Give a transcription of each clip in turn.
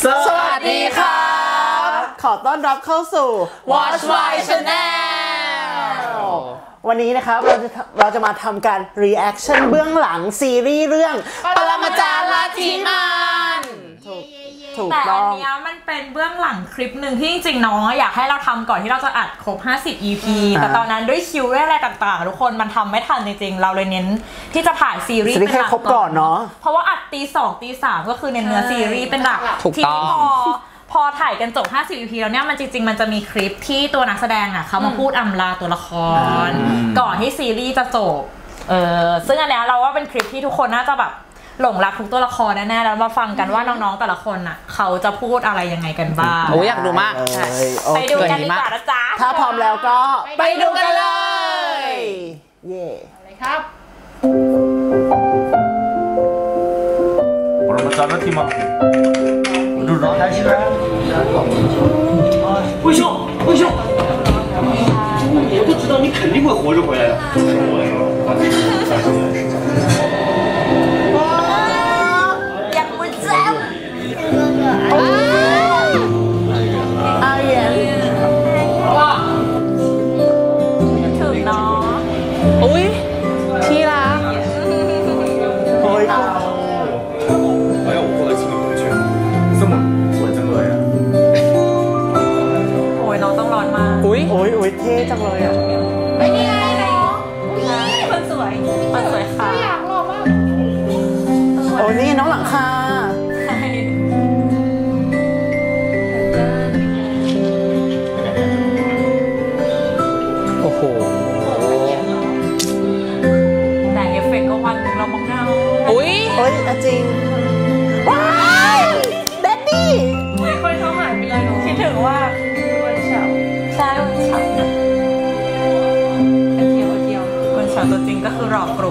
สวัสดีครับขอต้อนรับเข้าสู่ Watch My Channel วันนี้นะครับเราจะมาทำการ reaction เบื้องหลังซีรีส์เรื่องปรมาจารย์ลัทธิมารถูกแต่ต้อัองนนี้มันเป็นเบื้องหลังคลิปหนึ่งที่จริงๆน้องอยากให้เราทำก่อนที่เราจะอัดครบ50 EP แต่ตอนนั้นด้วยคิวด้วยอะไรต่างๆทุกคนมันทำไม่ทันจริงๆเราเลยเน้นที่จะถ่ายซีรีส์เป็นหลักก่อนเนาะเพราะว่าอัดตี 2 ตี 3ก็คือในเนื้อซีรีส์เป็นหลักทีนี้พอถ่ายกันจบ50 EP แล้วเนี่ยมันจริงๆมันจะมีคลิปที่ตัวนักแสดงเขามาพูดอำลาตัวละครก่อนที่ซีรีส์จะจบซึ่งอันเนี้ยเราว่าเป็นคลิปที่ทุกคนน่าจะแบบหลงรักทุกตัวละครแน่ๆแล้วมาฟังกันว่าน้องๆแต่ละคนเขาจะพูดอะไรยังไงกันบ้างอยากดูมากไปดูกันดีกว่านะจ๊ะถ้าพร้อมแล้วก็ไปดูกันเลยเย่อะไรครับปรมาจารย์ลัทธิมารดูร้อนได้ใช่ไหม魏兄我都知道你肯定会活着回来的อาเย็นถึงเนาะอุ้ยที่รักโอ้ย哎呀我后来请你回去这么สวยจังเลยอ่ะโอ้ยน้องต้องร้อนมากโอ้ยเท่จังเลยอ่ะไปนี่ไงน้องคนสวยค่ะอยากหล่อมากโอ้ยนี่น้องหลังคาโอ้โหแต่เอฟเฟกต์ก็วันเรามองหน้าอุ้ยจริงว้ายแดดดี้คนเขาหายไปเลยหนูคิดถึงว่าวันเฉาใช่วันเฉาเที่ยววันเฉาตัวจริงก็คือหลอกกรุบ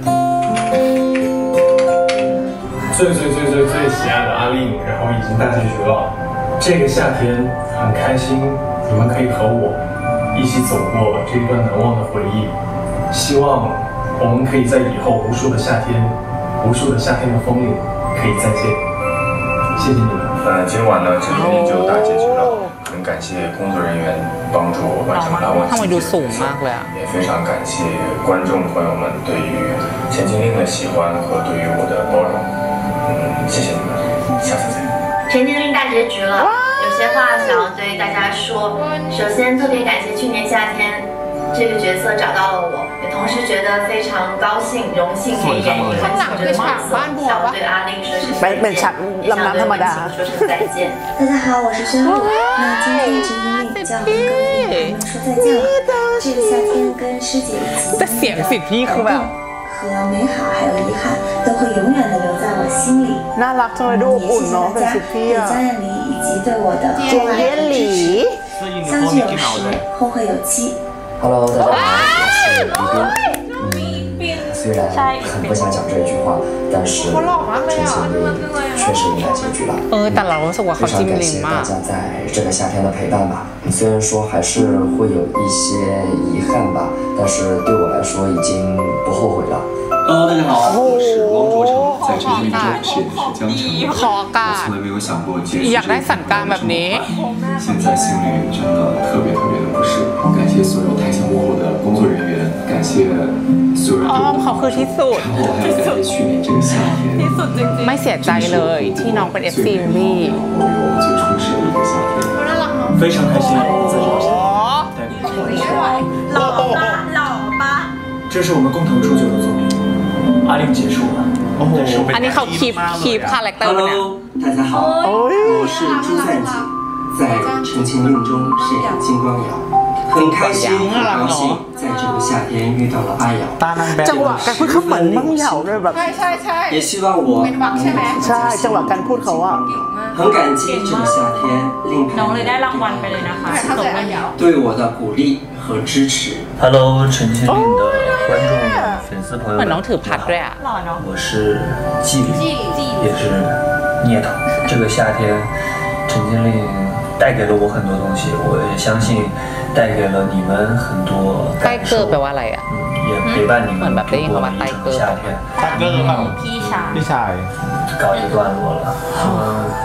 最喜爱的阿令，然后已经大结局了。这个夏天很开心，你们可以和我一起走过这段难忘的回忆。希望我们可以在以后无数的夏天的风里可以再见。谢谢你们。 今晚呢，这部电影就大结局了，很感谢工作人员帮助我完成难忘的节目，也非常感谢观众朋友们对于《钱经令》的喜欢和对于我的包容。谢谢你们，下次再见。 《钱经令》大结局了，有些话想要对大家说。首先，特别感谢去年夏天这个角色找到了我，也同时觉得非常高兴、荣幸可以演绎很久这个角色，想要对阿令说声谢谢，也想对观众说声再见。 大家好，我是宣璐。那今天《钱经令》就要跟各位朋友们说再见了。这个夏天跟师姐一起แต่เสียงสิทธิ์พี่คือแบบ和美好还有遗憾都会永远的留在我心里。 น่ารักจังเลยดูอุ่นเนาะเป็นสิทธิ์พี่对家人里以及对我的เจนเย็นหลี相聚有时，后会有期。 Hello， 大家好，我是于斌。虽然很不想讲这句话，但是陈情令确实应该结局了。 แต่เรารู้สึกว่าเขาจิ้มลิ้มมาก非常感谢大家在这个夏天的陪伴吧。虽然说还是会有一些遗憾吧，但是对我来说已经不后悔了。 Hello， 大家好，我是汪卓成，在陈情令中饰演的是江澄。我从来没有想过结局是这么快，现在心里真的特别的不适。感谢所有台前幕后的工作人员，感谢所有人对我的帮助，然后还有感谢去年这个夏天， ไม่เสียใจเลยที่น้องเป็น FC วี我最充实的一个夏天。非常开心在这个夏天带给你们หล่อปะ这是我们共同铸就的作品。阿令结束了， อันนี้เขาคีปคาแรคเตอร์เนี่ย Hello， 大家好，我是朱赞锦，在《陈情令》中饰演金光瑶，很开心，很高兴在这个夏天遇到了阿瑶。 จังหวะการพูดเขาเหมือนบ้างเหยาด้วยแบบ也希望我ใช่จังหวะการพูดเขาอะ很感激这个夏天令น้องเลยได้รางวัลไปเลยนะคะ对我的鼓励和支持。 Hello，陈情令的观众粉丝朋友们，我是季礼，也是聂导。这个夏天，陈情令带给了我很多东西，我也相信带给了你们很多ใต้เกอร์แปลว่าอะไรอ่ะ也陪伴你们度过了一整个夏天。 พี่ชาย告一段落了，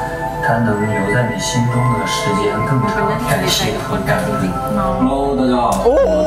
它能留在你心中的时间更长。感谢和感恩。Hello， 大家好。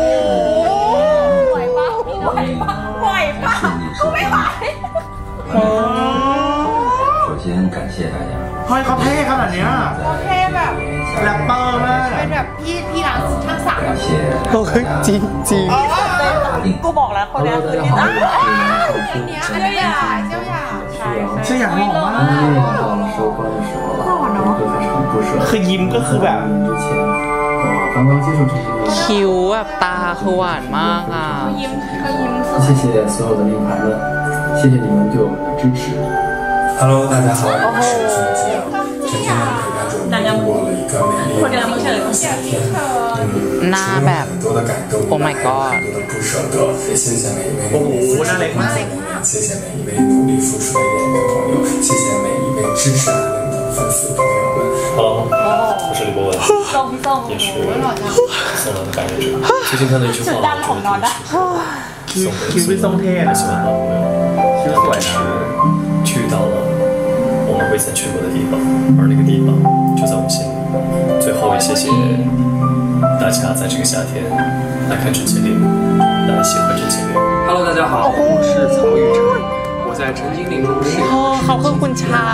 首先感谢大家。 เฮ้ยเขาเท่ขนาดเนี้ยเท่แบบแรปเปอร์มากเป็นแบบพี่ร้านช่างศักดิ์感谢。 เฮ้ยจริงจริงกูบอกแล้วคนนี้คือที่ตั้งเจ้าหยาชื่ออย่างหล่อมาก到了收官的时候了，会非常不舍。 คือยิ้มก็คือแบบ之前我刚刚接受这个。 คิ้วแบบตาคือหวานมากอ่ะ谢谢所有的令牌们，谢谢你们对我们的支持。Hello， 大家好，我是陈子阳，这天陪伴着我们度过了一个美丽的夏天。 หน้าแบบโอ้ my god 不舍得，也谢谢每一位努力付出的工作人员，谢谢每一位努力付出的演员朋友，谢谢每一位支持阿令的粉丝朋友们。 Hello， 我是李博文，也是送了的感染者。最近看到一句话，我觉得คิ้วเป็นทรงเท่นะ喜欢的朋友，คิ้วสวยนะ去到了我们未曾去过的地方，而那个地方就在我们心里。最后也谢谢大家在这个夏天来看陈情令，来喜欢陈情令。 Hello， 大家好，我是曹玉成，我在陈情令中饰演。 เขาคือคุณชาย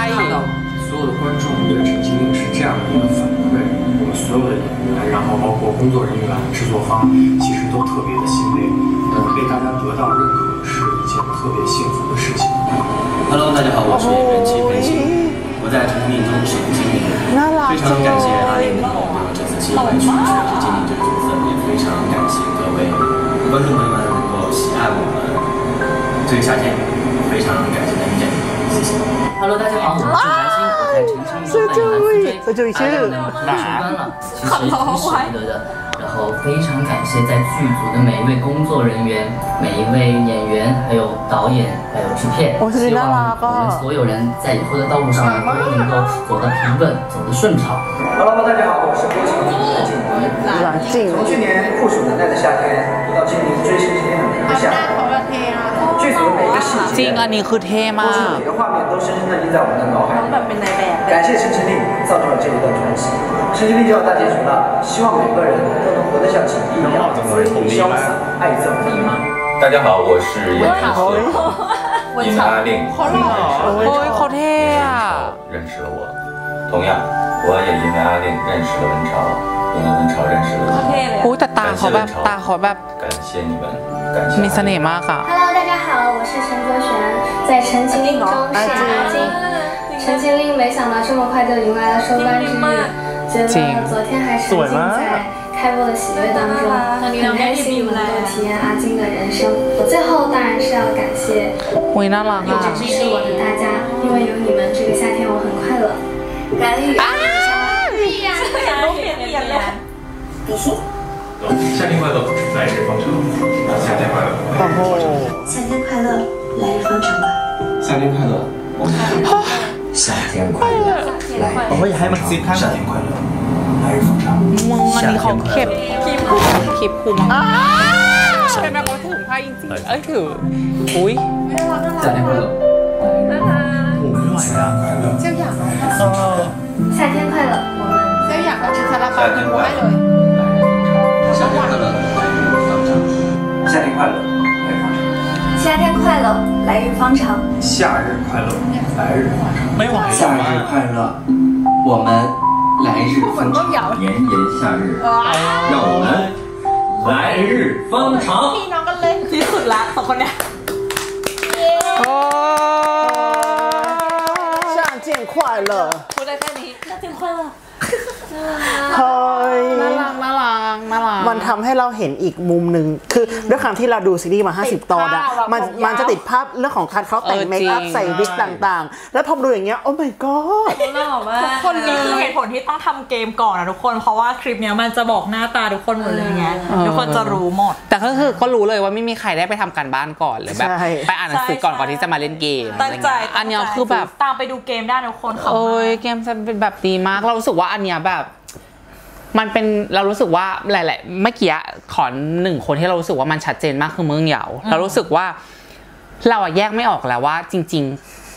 看到所有的观众对陈情令是这样的一个反馈，我们所有的演员，然后包括工作人员、制作方，其实都特别的欣慰。被大家得到认可是一件特别幸福的事情。Hello， 大家好，我是演员齐飞行，我在陈情令中饰演金明，非常感谢阿令能够给我这次机会去饰演金明这个角色，也非常感谢各位观众朋友们能够喜爱我们这个夏天，非常感谢大家，谢谢。Hello， 大家好，我是南星，我在陈情令中扮演蓝思飞，大家呢收官了，其实挺舍不得的。 然后非常感谢在剧组的每一位工作人员、每一位演员，还有导演，还有制片。希望我们所有人在以后的道路上都能够走得平稳，走得顺畅。Hello， 大家好，我是郭靖宇，蓝静怡。从去年酷暑难耐的夏天，到今年追星天的每一个夏天，剧组的每一个细节， จริงอันนี้คือเท่มาก每个画面都深深地印在我们的脑海里。感谢陈情令造就了这一段传奇。陈情令就要大结局了，希望每个人都能活得像锦衣一样飞利潇洒，爱憎分明。 大家好，我是演员四因为阿令เขาเท่อะ认识了我，同样我也因为阿令认识了文潮，因为文潮认识了我。 โอ้แต่ตาเขาแบบตาเขาแบบ感谢你们，感谢。 มีเสน่ห์มากอะ Hello， 大家好，我是陈泽璇，在陈情令中饰演阿金。陈情令没想到这么快就迎来了收官之日，觉得昨天还沉浸在开播的喜悦当中，很开心能够体验阿金的人生。我最后当然是要感谢โอ้ยน่ารัก一อะ直支持我的大家，因为有你们，这个夏天我很快乐。感恩雨啊，比心。 夏天快乐，来日方长。夏天快乐， 夏天快乐，来日方长吧。 夏天快乐，我们夏天快乐，来。 ผมก็อยากให้มันซิปข้าง夏天快乐，来日方长。 มึงอันนี้เขาเข็บคีบคูมากเป็นแบบเขาถือผ้าจริงๆเอ้ยถืออุ้ย夏天快乐，来日方长。我们夏天快乐。 夏天快乐，我们เจ้าอยากเอาซาลาเปากินกูให้เลย夏天快乐，来日方长。夏天快乐，来日方长。 夏天快乐，来日方长。 夏日快乐，来日方长。 ไม่ไหว夏日快乐，我们来日方长。炎炎夏日，让我们来日方长。 พี่น้องกันเลยที่สุดละสองคนเนี้ยช่างเจียง快乐พูดได้แค่นี้น่าจะค่อยละเฮ้ยน่ารักน่ารักน่ารักมันทำให้เราเห็นอีกมุมหนึ่งคือด้วยความที่เราดูซีรีส์มา50 ตอนอะมันจะติดภาพเรื่องของการเขาแต่งเมคอัพใส่วิกต่างๆ แล้วพอดูอย่างเงี้ยโอ้ my god ทุกคนนี่คือเหตุผลที่ต้องทำเกมก่อนนะทุกคนเพราะว่าคลิปเนี้ยมันจะบอกหน้าตาทุกคนหมดเลยไงทุกคนจะรู้หมดแต่ก็คือก็รู้เลยว่าไม่มีใครได้ไปทำการบ้านก่อนหรือแบบใช่ไปอ่านหนังสือก่อนที่จะมาเล่นเกมตั้งใจอันเนี้ยคือแบบตามไปดูเกมได้ทุกคนค่ะโอ้ยเกมจะเป็นแบบดีมากเรารู้สึกว่าอันเนี้ยแบบมันเป็นเรารู้สึกว่าหลายๆเมื่อกี้ขอหนึ่งคนที่เรารู้สึกว่ามันชัดเจนมากคือเมืองเหยาเรารู้สึกว่าเราอะแยกไม่ออกแล้วว่าจริงๆ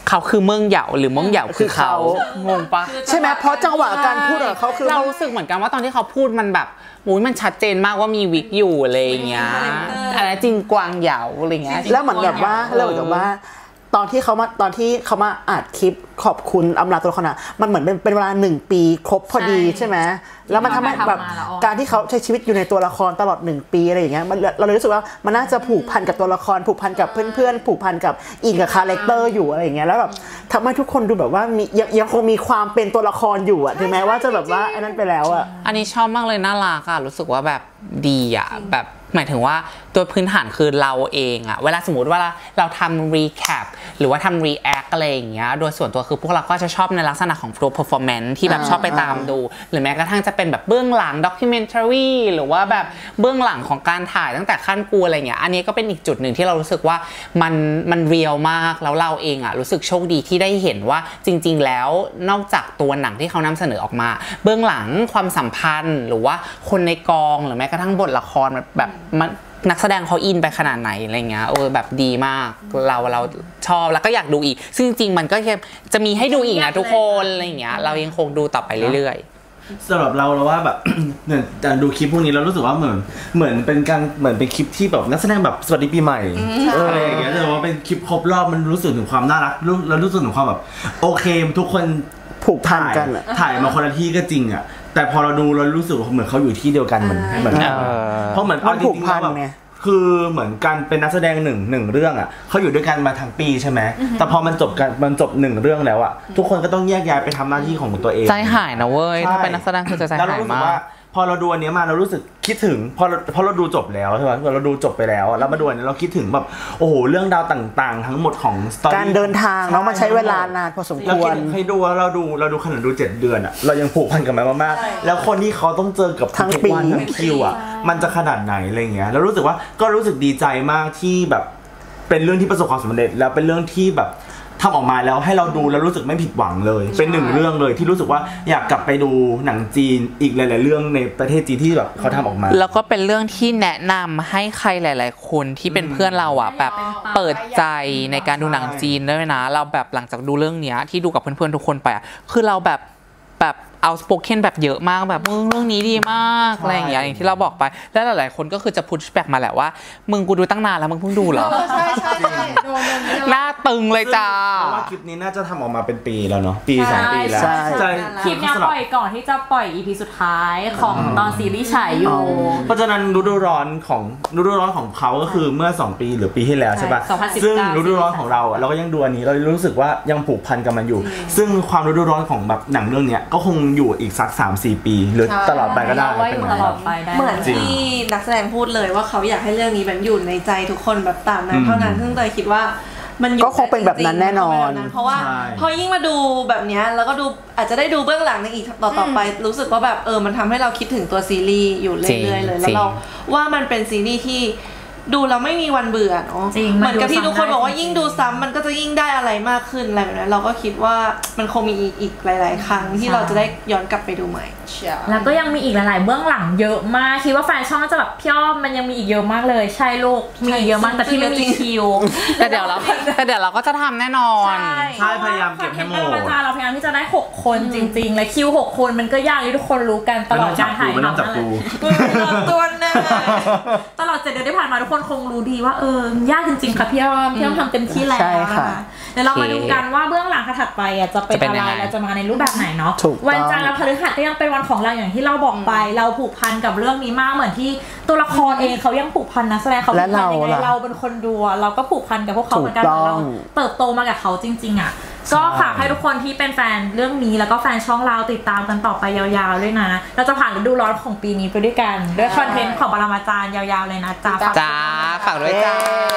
เขาคือเมืองเหยาหรือเมืองเหยาคือเขางงปะใช่ไหมเพราะจังหวะการพูดของเขาคือเรารู้สึกเหมือนกันว่าตอนที่เขาพูดมันแบบมันชัดเจนมากว่ามีวิกอยู่อะไรอย่างเงี้ยอะไรจินกวางเหยาอะไรเงี้ยแล้วเหมือนแบบว่าตอนที่เขามาอัดคลิปขอบคุณอำลาตัวละครน่ะมันเหมือนเป็นเวลา1 ปีครบพอดีใช่ไหมแล้วมันทำให้แบบการที่เขาใช้ชีวิตอยู่ในตัวละครตลอด1 ปีอะไรอย่างเงี้ยเราเลยรู้สึกว่ามันน่าจะผูกพันกับตัวละครผูกพันกับเพื่อนๆผูกพันกับอินกับคาแรคเตอร์อยู่อะไรอย่างเงี้ยแล้วแบบทำให้ทุกคนดูแบบว่ายังคงมีความเป็นตัวละครอยู่อะถึงแม้ว่าจะแบบว่าอันนั้นไปแล้วอะอันนี้ชอบมากเลยน่ารักอะรู้สึกว่าแบบดีอะแบบหมายถึงว่าตัวพื้นฐานคือเราเองอะเวลาสมมติว่าเราทำ recap หรือว่าทำ react อะไรอย่างเงี้ยโดยส่วนตัวคือพวกเราก็จะชอบในลักษณะของ performance ที่แบบชอบไปตามดูหรือแม้กระทั่งจะเป็นแบบเบื้องหลัง documentary หรือว่าแบบเบื้องหลังของการถ่ายตั้งแต่ขั้นกูอะไรเงี้ยอันนี้ก็เป็นอีกจุดหนึ่งที่เรารู้สึกว่ามันเรียลมากแล้วเราเองอะรู้สึกโชคดีที่ได้เห็นว่าจริงๆแล้วนอกจากตัวหนังที่เขานำเสนอออกมาเบื้องหลังความสัมพันธ์หรือว่าคนในกองหรือแม้กระทั่งบทละครแบบมันนักแสดงเขาอินไปขนาดไหนอะไรเงี้ยแบบดีมากเราชอบแล้วก็อยากดูอีกซึ่งจริงๆมันก็จะมีให้ดูอีกนะทุกคนอะไรเงี้ยเรายังคงดูต่อไปเรื่อยๆสำหรับเราว่าแบบเนี่ยดูคลิปพวกนี้เรารู้สึกว่าเหมือนเป็นคลิปที่แบบนักแสดงแบบสวัสดีปีใหม่อะไรอย่างเงี้ยแต่ว่าเป็นคลิปครบรอบมันรู้สึกถึงความน่ารักแล้วรู้สึกถึงความแบบโอเคทุกคนผูกพันกันถ่ายมาคนละที่ก็จริงอ่ะแต่พอเราดูเรารู้สึกเหมือนเขาอยู่ที่เดียวกันเหมือนเพราะเหมือนเอาจริงๆแล้วคือเหมือนการเป็นนักแสดงหนึ่งเรื่องอ่ะเขาอยู่ด้วยกันมาทั้งปีใช่ไหมแต่พอมันจบ1 เรื่องแล้วอ่ะทุกคนก็ต้องแยกย้ายไปทำหน้าที่ของตัวเองใจหายนะเว้ยถ้าเป็นนักแสดงคือจะใจหายมากพอเราดูอันนี้มาเรารู้สึกคิดถึงพอเราดูจบแล้วใช่ไหมเราดูจบไปแล้วแล้วมาดูอันนี้เราคิดถึงแบบโอ้โหเรื่องราวต่างๆทั้งหมดของสตอรี่การเดินทางเนาะมันใช้เวลานานพอสมควรให้ดูเราดูขนาดดู7 เดือนอ่ะเรายังผูกพันกับมันมากๆแล้วคนที่เขาต้องเจอกับทั้งปีทั้งคิวอ่ะมันจะขนาดไหนอะไรเงี้ยเรารู้สึกว่าก็รู้สึกดีใจมากที่แบบเป็นเรื่องที่ประสบความสำเร็จแล้วเป็นเรื่องที่แบบทำออกมาแล้วให้เราดูแล้วรู้สึกไม่ผิดหวังเลยเป็น1 เรื่องเลยที่รู้สึกว่าอยากกลับไปดูหนังจีนอีกหลายๆเรื่องในประเทศจีนที่แบบเขาทำออกมาแล้วก็เป็นเรื่องที่แนะนำให้ใครหลายๆคนที่เป็นเพื่อนเราอ่ะแบบเปิดใจในการดูหนังจีนด้วยนะเราแบบหลังจากดูเรื่องเนี้ยที่ดูกับเพื่อนๆทุกคนไปอ่ะคือเราแบบเอาสโปเคนแบบเยอะมากแบบเรื่องนี้ดีมากอะไรอย่างเงี้ยอย่างที่เราบอกไปแล้วหลายๆคนก็คือจะพุชแบ็กมาแหละว่ามึงกูดูตั้งนานแล้วมึงเพิ่งดูเหรอใช่หน้าตึงเลยจ้าว่าคลิปนี้น่าจะทำออกมาเป็นปีแล้วเนาะปี2 ปีแล้วคลิปนี้ปล่อยก่อนที่จะปล่อย EP สุดท้ายของตอนซีรีส์ฉายอยู่เพราะฉะนั้นฤดูร้อนของเขาก็คือเมื่อ2 ปีหรือปีที่แล้วใช่ป่ะซึ่งฤดูร้อนของเราก็ยังดูอันนี้เรารู้สึกว่ายังผูกพันกับมันอยู่ซึ่งความฤดูร้อนของแบบหนังเรื่องเนี้ยก็คงอยู่อีกสัก 3-4 ปีหรือตลอดไปก็ได้เหมือนที่นักแสดงพูดเลยว่าเขาอยากให้เรื่องนี้แบบอยู่ในใจทุกคนแบบตามนั้นเท่านั้นซึ่งเตยคิดว่ามันก็คงเป็นแบบนั้นแน่นอนเพราะว่าพอยิ่งมาดูแบบนี้แล้วก็ดูอาจจะได้ดูเบื้องหลังในอีกต่อไปรู้สึกว่าแบบมันทำให้เราคิดถึงตัวซีรีส์อยู่เรื่อยๆเลยแล้วเราว่ามันเป็นซีรีส์ที่ดูแล้วไม่มีวันเบื่อเนาะเหมือนกับที่ทุกคนบอกว่ายิ่งดูซ้ำมันก็จะยิ่งได้อะไรมากขึ้นอะไรแบบนั้นเราก็คิดว่ามันคงมีอีกหลายๆครั้งที่เราจะได้ย้อนกลับไปดูใหม่แล้วก็ยังมีอีกหลายๆเบื้องหลังเยอะมากคิดว่าแฟนช่องจะแบบพี่อ้อมมันยังมีอีกเยอะมากเลยใช่ลูกมีเยอะมากแต่ที่ไม่มีคิวแต่เดี๋ยวเราก็จะทำแน่นอนใช่พยายามเก็บให้หมดเราพยายามที่จะได้6 คนจริงๆและคิว6 คนมันก็ยากที่ทุกคนรู้กันตลอดการถ่ายทำนั่นแหละตัวนึงตลอด7 เดือนที่ผ่านมาทุกคนคงรู้ดีว่ายากจริงๆค่ะพี่อ้อมทำเต็มที่แล้วนะคะเดี๋ยวเรามาดูกันว่าเบื้องหลังถัดไปจะเป็นอะไรและจะมาในรูปแบบไหนเนาะวันจันทร์และพฤหัสก็ยังเป็นวันของเราอย่างที่เราบอกไปเราผูกพันกับเรื่องนี้มากเหมือนที่ตัวละครเองเขายังผูกพันนักแสดงเขาผูกพันยังไงเราเป็นคนดูเราก็ผูกพันกับพวกเขาเหมือนกันเราเติบโตมากับเขาจริงๆอ่ะก็ฝากให้ทุกคนที่เป็นแฟนเรื่องนี้แล้วก็แฟนช่องเราติดตามกันต่อไปยาวๆด้วยนะเราจะผ่านฤดูร้อนของปีนี้ไปด้วยกันด้วยคอนเทนต์ของปรมาจารย์ยาวๆเลยนะจ้าฝากด้วยจ้า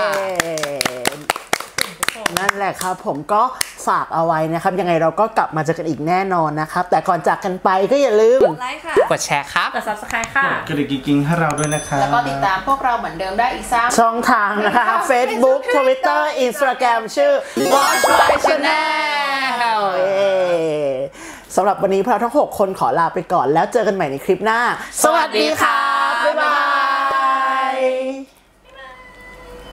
นั่นแหละครับผมก็ฝากเอาไว้นะครับยังไงเราก็กลับมาเจอกันอีกแน่นอนนะครับแต่ก่อนจากกันไปก็อย่าลืมกดไลค์ค่ะกดแชร์ครับกด Subscribe ค่ะกดกระดิ่งให้เราด้วยนะคะแล้วก็ติดตามพวกเราเหมือนเดิมได้อีก3 ช่องทางนะคะ Facebook Twitter Instagram ชื่อ Watch My Channel สำหรับวันนี้พวกเราทั้ง6 คนขอลาไปก่อนแล้วเจอกันใหม่ในคลิปหน้าสวัสดีค่ะ